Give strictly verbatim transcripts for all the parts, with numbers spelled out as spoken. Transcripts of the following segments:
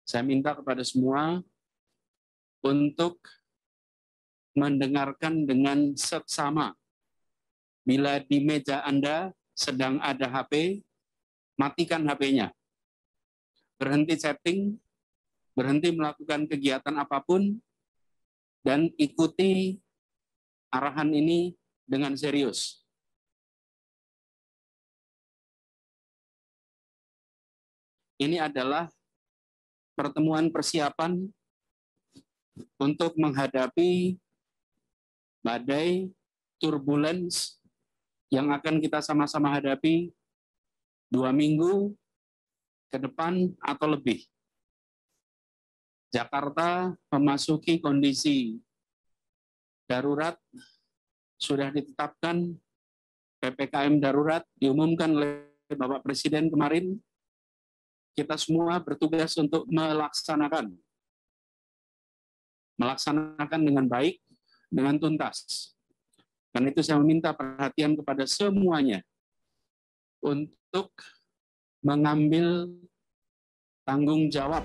Saya minta kepada semua untuk mendengarkan dengan seksama. Bila di meja Anda sedang ada H P, matikan H P-nya. Berhenti chatting, berhenti melakukan kegiatan apapun, dan ikuti arahan ini dengan serius. Ini adalah pertemuan persiapan untuk menghadapi badai turbulence yang akan kita sama-sama hadapi dua minggu ke depan atau lebih. Jakarta memasuki kondisi darurat, sudah ditetapkan P P K M darurat, diumumkan oleh Bapak Presiden kemarin. Kita semua bertugas untuk melaksanakan. Melaksanakan dengan baik, dengan tuntas. Karena itu saya meminta perhatian kepada semuanya untuk mengambil tanggung jawab.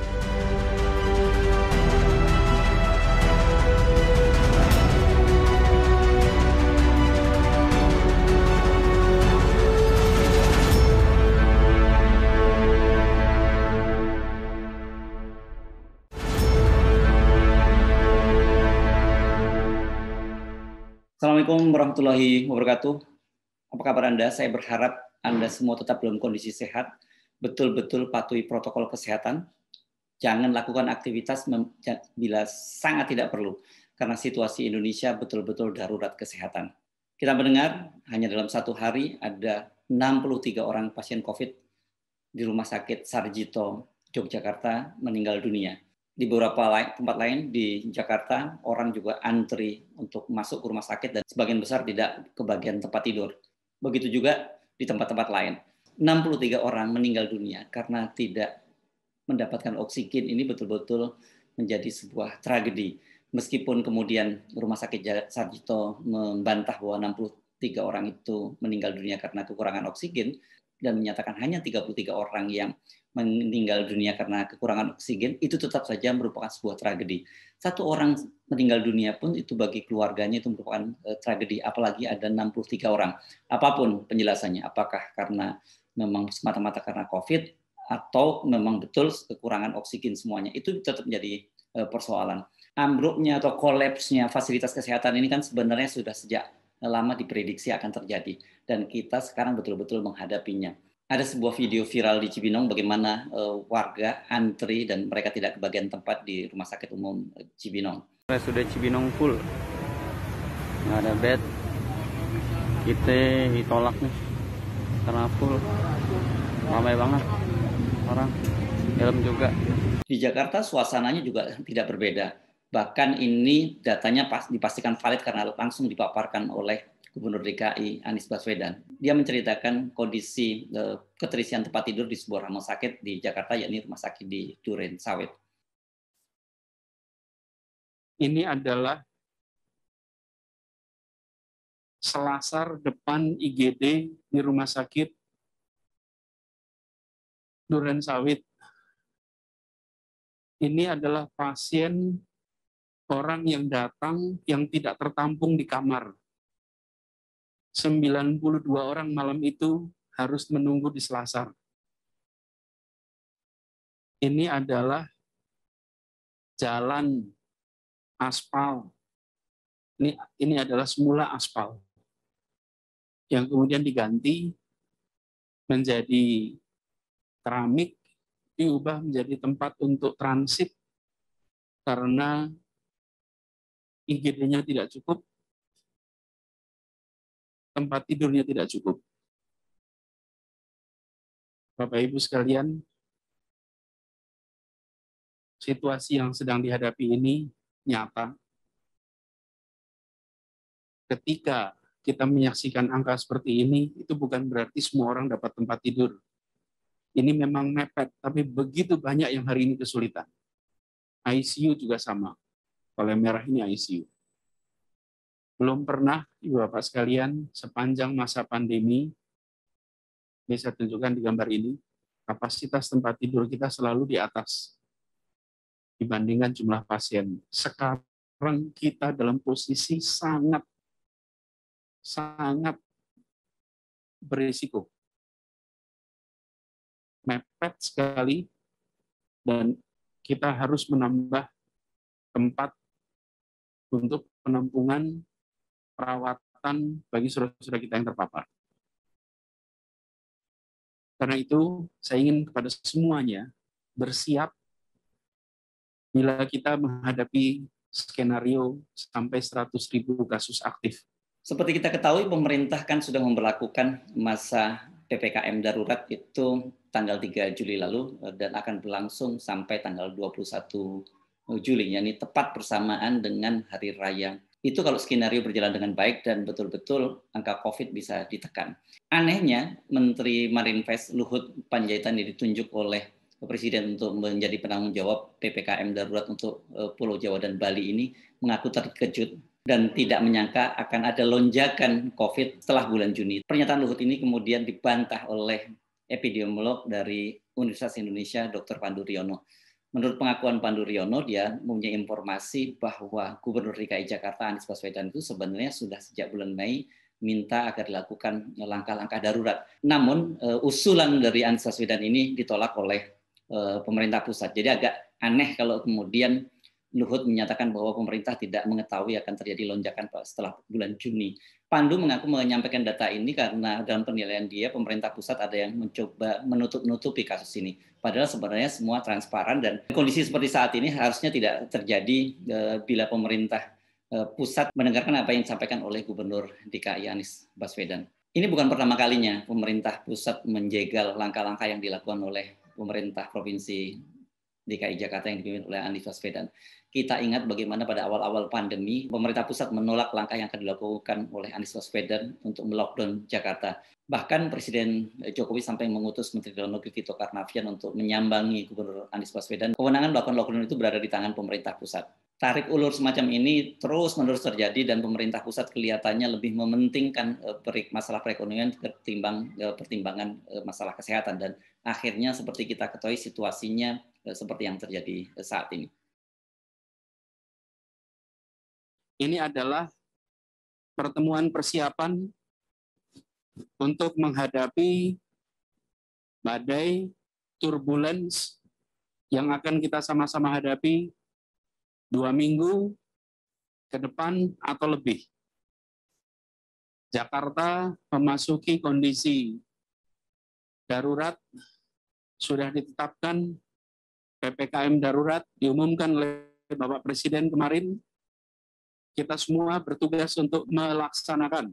Assalamualaikum warahmatullahi wabarakatuh. Apa kabar Anda? Saya berharap Anda semua tetap dalam kondisi sehat, betul-betul patuhi protokol kesehatan. Jangan lakukan aktivitas bila sangat tidak perlu, karena situasi Indonesia betul-betul darurat kesehatan. Kita mendengar hanya dalam satu hari ada enam puluh tiga orang pasien COVID di Rumah Sakit Sarjito, Yogyakarta meninggal dunia. Di beberapa tempat lain di Jakarta, orang juga antri untuk masuk ke rumah sakit dan sebagian besar tidak ke bagian tempat tidur. Begitu juga di tempat-tempat lain. enam puluh tiga orang meninggal dunia karena tidak mendapatkan oksigen. Ini betul-betul menjadi sebuah tragedi. Meskipun kemudian Rumah Sakit Sarjito membantah bahwa enam puluh tiga orang itu meninggal dunia karena kekurangan oksigen dan menyatakan hanya tiga puluh tiga orang yang meninggal dunia karena kekurangan oksigen, itu tetap saja merupakan sebuah tragedi. Satu orang meninggal dunia pun itu bagi keluarganya itu merupakan uh, tragedi, apalagi ada enam puluh tiga orang. Apapun penjelasannya, apakah karena memang semata-mata karena COVID atau memang betul kekurangan oksigen semuanya, itu tetap menjadi uh, persoalan. Ambruknya atau kolapsnya fasilitas kesehatan ini kan sebenarnya sudah sejak lama diprediksi akan terjadi dan kita sekarang betul-betul menghadapinya. Ada sebuah video viral di Cibinong bagaimana uh, warga antri dan mereka tidak kebagian tempat di Rumah Sakit Umum Cibinong. Sudah Cibinong full, nggak ada bed, kita ditolak nih karena full, ramai banget orang, dalam juga. Di Jakarta suasananya juga tidak berbeda. Bahkan ini datanya pas, dipastikan valid karena langsung dipaparkan oleh Gubernur D K I Anies Baswedan. Dia menceritakan kondisi uh, keterisian tempat tidur di sebuah rumah sakit di Jakarta, yakni rumah sakit di Duren Sawit. Ini adalah selasar depan I G D di rumah sakit Duren Sawit. Ini adalah pasien orang yang datang yang tidak tertampung di kamar. sembilan puluh dua orang malam itu harus menunggu di selasar. Ini adalah jalan aspal. Ini, ini adalah semula aspal. Yang kemudian diganti menjadi keramik, diubah menjadi tempat untuk transit karena I G D-nya tidak cukup, tempat tidurnya tidak cukup. Bapak Ibu sekalian, situasi yang sedang dihadapi ini nyata. Ketika kita menyaksikan angka seperti ini, itu bukan berarti semua orang dapat tempat tidur. Ini memang mepet, tapi begitu banyak yang hari ini kesulitan. I C U juga sama. Kalau yang merah ini I C U. Belum pernah, Ibu Bapak sekalian, sepanjang masa pandemi, bisa tunjukkan di gambar ini, kapasitas tempat tidur kita selalu di atas dibandingkan jumlah pasien. Sekarang kita dalam posisi sangat sangat berisiko, mepet sekali, dan kita harus menambah tempat untuk penampungan perawatan bagi saudara-saudara kita yang terpapar. Karena itu, saya ingin kepada semuanya bersiap bila kita menghadapi skenario sampai seratus ribu kasus aktif. Seperti kita ketahui, pemerintah kan sudah memberlakukan masa P P K M darurat itu tanggal tiga Juli lalu dan akan berlangsung sampai tanggal dua puluh satu Juli, yakni tepat bersamaan dengan Hari Raya. Itu kalau skenario berjalan dengan baik dan betul-betul angka COVID bisa ditekan. Anehnya, Menteri Marinvest Luhut Panjaitan yang ditunjuk oleh Presiden untuk menjadi penanggung jawab P P K M darurat untuk Pulau Jawa dan Bali ini mengaku terkejut dan tidak menyangka akan ada lonjakan COVID setelah bulan Juni. Pernyataan Luhut ini kemudian dibantah oleh epidemiolog dari Universitas Indonesia, Doktor Pandu Riono. Menurut pengakuan Pandu Riono, dia mempunyai informasi bahwa Gubernur D K I Jakarta Anies Baswedan itu sebenarnya sudah sejak bulan Mei minta agar dilakukan langkah-langkah darurat. Namun usulan dari Anies Baswedan ini ditolak oleh pemerintah pusat. Jadi agak aneh kalau kemudian Luhut menyatakan bahwa pemerintah tidak mengetahui akan terjadi lonjakan setelah bulan Juni. Pandu mengaku menyampaikan data ini karena dalam penilaian dia pemerintah pusat ada yang mencoba menutup-nutupi kasus ini. Padahal sebenarnya semua transparan dan kondisi seperti saat ini harusnya tidak terjadi uh, bila pemerintah uh, pusat mendengarkan apa yang disampaikan oleh Gubernur D K I Anies Baswedan. Ini bukan pertama kalinya pemerintah pusat menjegal langkah-langkah yang dilakukan oleh pemerintah provinsi D K I Jakarta yang dipimpin oleh Anies Baswedan. Kita ingat bagaimana pada awal-awal pandemi, pemerintah pusat menolak langkah yang akan dilakukan oleh Anies Baswedan untuk melockdown Jakarta. Bahkan Presiden Jokowi sampai mengutus Menteri Dalam Negeri Tito Karnavian untuk menyambangi Gubernur Anies Baswedan. Kewenangan melakukan lockdown itu berada di tangan pemerintah pusat. Tarik ulur semacam ini terus-menerus terjadi dan pemerintah pusat kelihatannya lebih mementingkan masalah perekonomian ketimbang pertimbangan masalah kesehatan. Dan akhirnya seperti kita ketahui situasinya seperti yang terjadi saat ini. Ini adalah pertemuan persiapan untuk menghadapi badai turbulence yang akan kita sama-sama hadapi dua minggu ke depan atau lebih. Jakarta memasuki kondisi darurat, sudah ditetapkan P P K M darurat, diumumkan oleh Bapak Presiden kemarin. Kita semua bertugas untuk melaksanakan.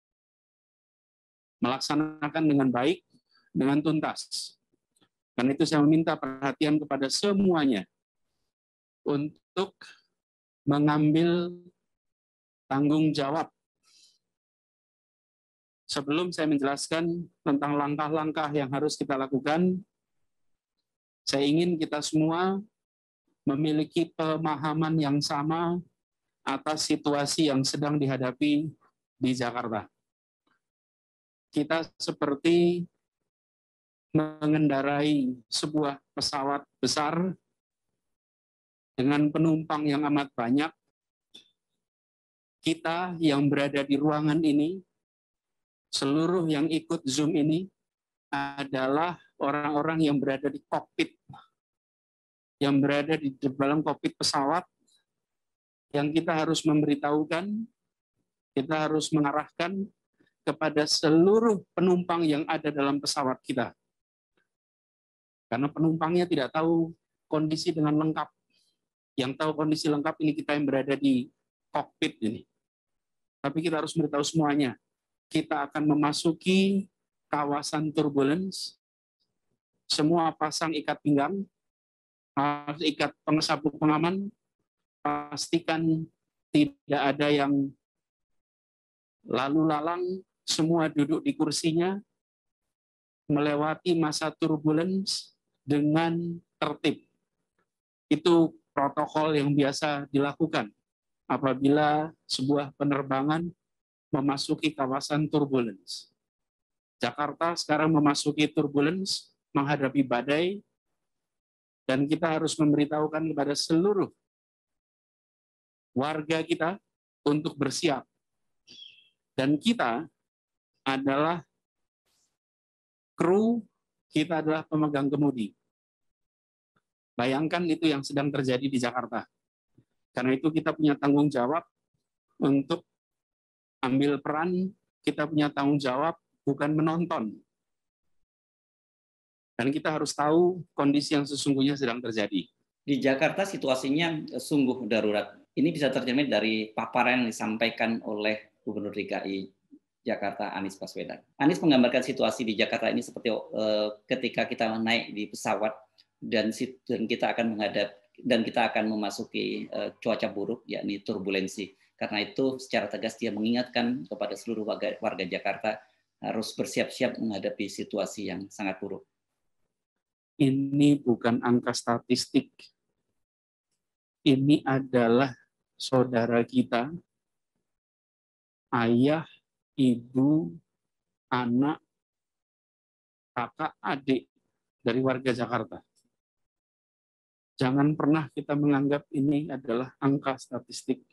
Melaksanakan dengan baik, dengan tuntas. Karena itu saya meminta perhatian kepada semuanya untuk mengambil tanggung jawab. Sebelum saya menjelaskan tentang langkah-langkah yang harus kita lakukan, saya ingin kita semua memiliki pemahaman yang sama atas situasi yang sedang dihadapi di Jakarta. Kita seperti mengendarai sebuah pesawat besar dengan penumpang yang amat banyak. Kita yang berada di ruangan ini, seluruh yang ikut Zoom ini adalah orang-orang yang berada di kokpit, yang berada di dalam kokpit pesawat, yang kita harus memberitahukan, kita harus mengarahkan kepada seluruh penumpang yang ada dalam pesawat kita. Karena penumpangnya tidak tahu kondisi dengan lengkap. Yang tahu kondisi lengkap ini kita yang berada di kokpit ini. Tapi kita harus memberitahu semuanya. Kita akan memasuki kawasan turbulence. Semua pasang ikat pinggang, ikat pengesabuk pengaman, pastikan tidak ada yang lalu lalang, semua duduk di kursinya, melewati masa turbulence dengan tertib. Itu protokol yang biasa dilakukan apabila sebuah penerbangan memasuki kawasan turbulence. Jakarta sekarang memasuki turbulence, menghadapi badai, Dan kita harus memberitahukan kepada seluruh warga kita untuk bersiap. Dan kita adalah kru, kita adalah pemegang kemudi. Bayangkan itu yang sedang terjadi di Jakarta. Karena itu kita punya tanggung jawab untuk ambil peran, kita punya tanggung jawab bukan menonton. Dan kita harus tahu kondisi yang sesungguhnya sedang terjadi. Di Jakarta situasinya sungguh darurat. Ini bisa tercermin dari paparan yang disampaikan oleh Gubernur D K I Jakarta Anies Baswedan. Anies menggambarkan situasi di Jakarta ini seperti uh, ketika kita naik di pesawat dan, dan kita akan menghadap dan kita akan memasuki uh, cuaca buruk, yakni turbulensi. Karena itu secara tegas dia mengingatkan kepada seluruh warga, warga Jakarta harus bersiap-siap menghadapi situasi yang sangat buruk. Ini bukan angka statistik. Ini adalah saudara kita, ayah, ibu, anak, kakak, adik dari warga Jakarta. Jangan pernah kita menganggap ini adalah angka statistik.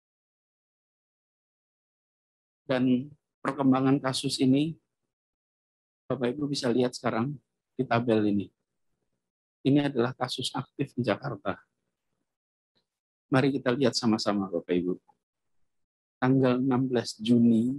Dan perkembangan kasus ini, Bapak Ibu bisa lihat sekarang di tabel ini. Ini adalah kasus aktif di Jakarta. Mari kita lihat sama-sama, Bapak Ibu. Tanggal enam belas Juni,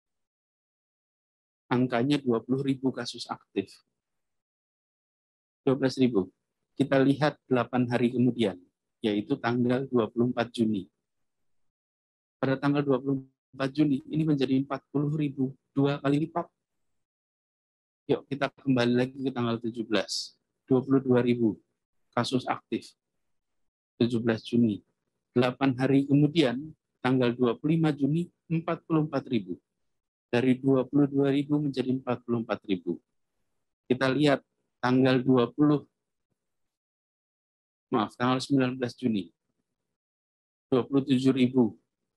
angkanya dua puluh ribu kasus aktif. dua belas ribu. Kita lihat delapan hari kemudian, yaitu tanggal dua puluh empat Juni. Pada tanggal dua puluh empat Juni, ini menjadi empat puluh ribu, dua kali lipat. Yuk kita kembali lagi ke tanggal tujuh belas. dua puluh dua ribu kasus aktif. tujuh belas Juni. delapan hari kemudian, tanggal dua puluh lima Juni, empat puluh empat ribu. Dari dua puluh dua ribu menjadi empat puluh empat ribu. Kita lihat tanggal dua puluh, maaf, tanggal sembilan belas Juni, dua puluh tujuh ribu.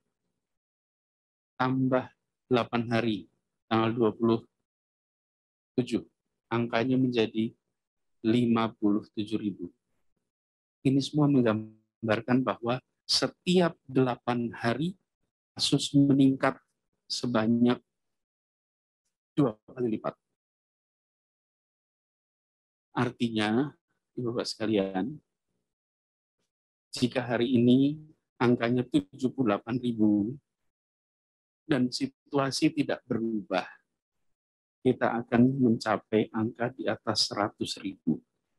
Tambah delapan hari, tanggal dua puluh tujuh. Angkanya menjadi lima puluh tujuh ribu. Ini semua menggambarkan bahwa setiap delapan hari kasus meningkat sebanyak dua kali lipat. Artinya, Bapak sekalian, jika hari ini angkanya tujuh puluh delapan ribu dan situasi tidak berubah, kita akan mencapai angka di atas seratus ribu.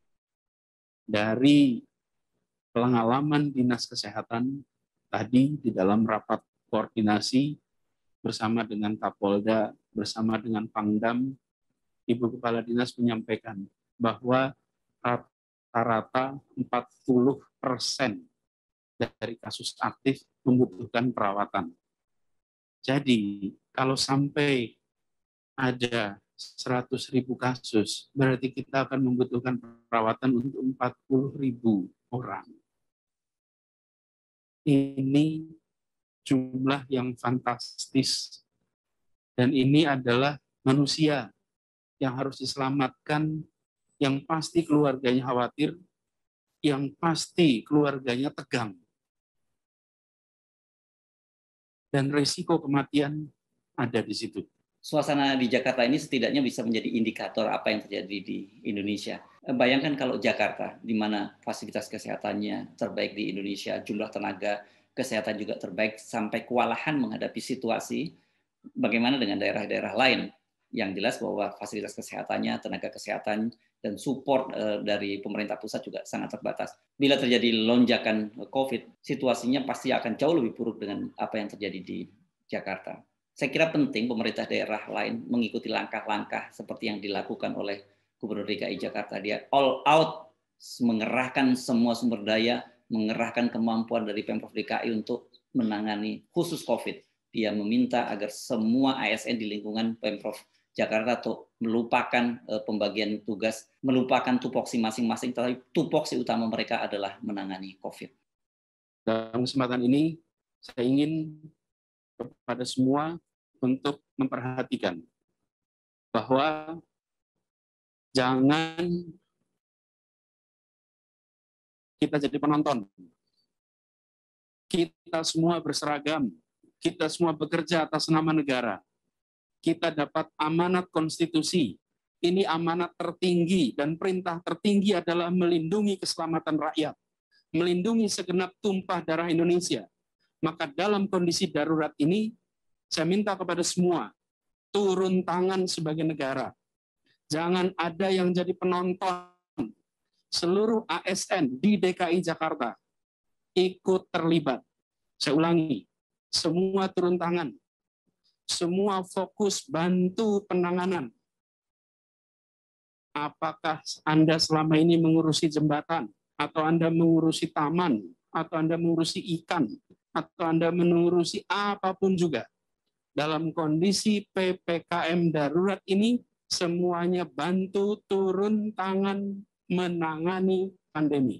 Dari pengalaman Dinas Kesehatan tadi di dalam rapat koordinasi bersama dengan Kapolda, bersama dengan Pangdam, Ibu Kepala Dinas menyampaikan bahwa rata-rata empat puluh persen dari kasus aktif membutuhkan perawatan. Jadi, kalau sampai ada seratus ribu kasus, berarti kita akan membutuhkan perawatan untuk empat puluh ribu orang. Ini jumlah yang fantastis. Dan ini adalah manusia yang harus diselamatkan, yang pasti keluarganya khawatir, yang pasti keluarganya tegang. Dan risiko kematian ada di situ. Suasana di Jakarta ini setidaknya bisa menjadi indikator apa yang terjadi di Indonesia. Bayangkan kalau Jakarta, di mana fasilitas kesehatannya terbaik di Indonesia, jumlah tenaga kesehatan juga terbaik, sampai kewalahan menghadapi situasi, bagaimana dengan daerah-daerah lain? Yang jelas bahwa fasilitas kesehatannya, tenaga kesehatan, dan support dari pemerintah pusat juga sangat terbatas. Bila terjadi lonjakan COVID, situasinya pasti akan jauh lebih buruk dengan apa yang terjadi di Jakarta. Saya kira penting pemerintah daerah lain mengikuti langkah-langkah seperti yang dilakukan oleh Gubernur D K I Jakarta. Dia all out mengerahkan semua sumber daya, mengerahkan kemampuan dari Pemprov D K I untuk menangani khusus COVID. Dia meminta agar semua A S N di lingkungan Pemprov Jakarta untuk melupakan uh, pembagian tugas, melupakan tupoksi masing-masing, tapi tupoksi utama mereka adalah menangani COVID. Dalam kesempatan ini, saya ingin kepada semua untuk memperhatikan bahwa jangan kita jadi penonton. Kita semua berseragam, kita semua bekerja atas nama negara. Kita dapat amanat konstitusi. Ini amanat tertinggi dan perintah tertinggi adalah melindungi keselamatan rakyat, melindungi segenap tumpah darah Indonesia. Maka dalam kondisi darurat ini, saya minta kepada semua, turun tangan sebagai negara. Jangan ada yang jadi penonton. Seluruh A S N di D K I Jakarta ikut terlibat. Saya ulangi, semua turun tangan. Semua fokus bantu penanganan. Apakah Anda selama ini mengurusi jembatan, atau Anda mengurusi taman, atau Anda mengurusi ikan, atau Anda mengurusi apapun juga. Dalam kondisi P P K M darurat ini, semuanya bantu turun tangan menangani pandemi.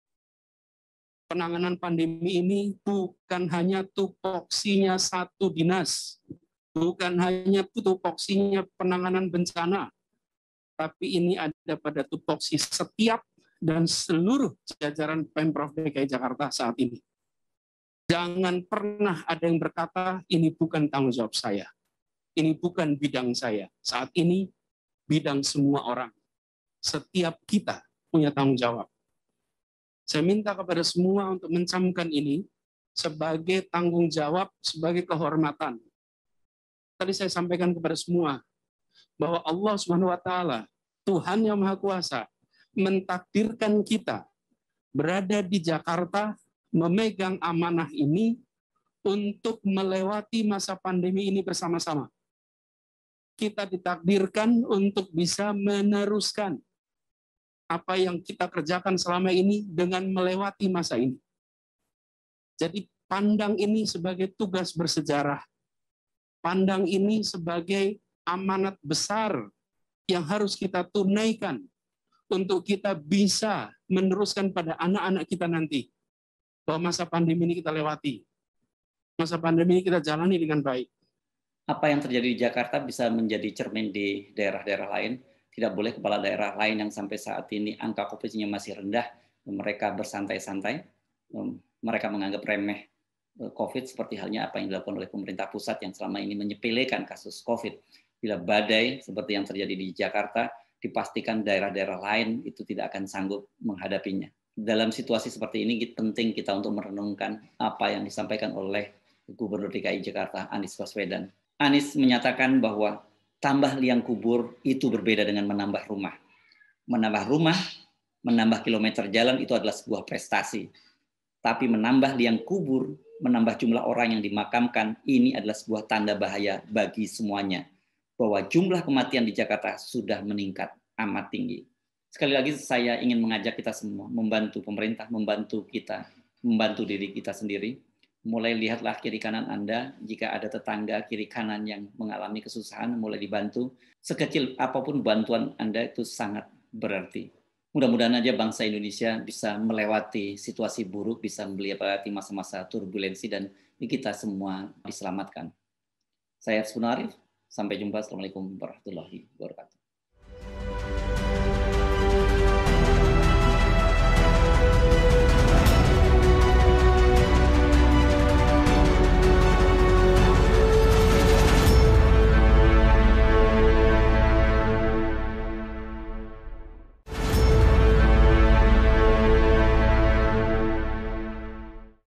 Penanganan pandemi ini bukan hanya tupoksinya satu dinas, bukan hanya tupoksinya penanganan bencana, tapi ini ada pada tupoksi setiap dan seluruh jajaran Pemprov D K I Jakarta saat ini. Jangan pernah ada yang berkata, ini bukan tanggung jawab saya. Ini bukan bidang saya. Saat ini, bidang semua orang. Setiap kita punya tanggung jawab. Saya minta kepada semua untuk mencamkan ini sebagai tanggung jawab, sebagai kehormatan. Tadi saya sampaikan kepada semua, bahwa Allah Subhanahu wa taala, Tuhan yang Maha Kuasa, mentakdirkan kita berada di Jakarta, memegang amanah ini untuk melewati masa pandemi ini bersama-sama. Kita ditakdirkan untuk bisa meneruskan apa yang kita kerjakan selama ini dengan melewati masa ini. Jadi pandang ini sebagai tugas bersejarah. Pandang ini sebagai amanat besar yang harus kita tunaikan untuk kita bisa meneruskan pada anak-anak kita nanti. Bahwa masa pandemi ini kita lewati. Masa pandemi ini kita jalani dengan baik. Apa yang terjadi di Jakarta bisa menjadi cermin di daerah-daerah lain. Tidak boleh kepala daerah lain yang sampai saat ini angka COVID-nya masih rendah, mereka bersantai-santai, mereka menganggap remeh COVID seperti halnya apa yang dilakukan oleh pemerintah pusat yang selama ini menyepelekan kasus COVID. Bila badai seperti yang terjadi di Jakarta, dipastikan daerah-daerah lain itu tidak akan sanggup menghadapinya. Dalam situasi seperti ini penting kita untuk merenungkan apa yang disampaikan oleh Gubernur D K I Jakarta, Anies Baswedan. Anies menyatakan bahwa tambah liang kubur itu berbeda dengan menambah rumah. Menambah rumah, menambah kilometer jalan itu adalah sebuah prestasi. Tapi menambah liang kubur, menambah jumlah orang yang dimakamkan, ini adalah sebuah tanda bahaya bagi semuanya. Bahwa jumlah kematian di Jakarta sudah meningkat amat tinggi. Sekali lagi saya ingin mengajak kita semua, membantu pemerintah, membantu kita, membantu diri kita sendiri. Mulai lihatlah kiri kanan Anda, jika ada tetangga kiri kanan yang mengalami kesusahan, mulai dibantu. Sekecil apapun bantuan Anda itu sangat berarti. Mudah-mudahan aja bangsa Indonesia bisa melewati situasi buruk, bisa melewati masa-masa turbulensi, dan kita semua diselamatkan. Saya Sunarif, sampai jumpa. Assalamualaikum warahmatullahi wabarakatuh.